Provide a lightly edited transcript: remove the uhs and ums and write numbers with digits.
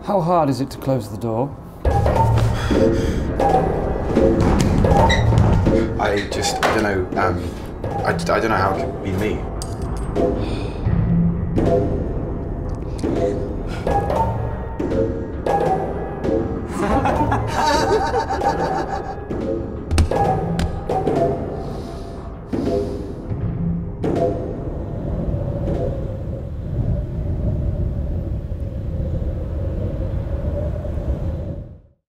How hard is it to close the door? I don't know, I don't know how it could be me.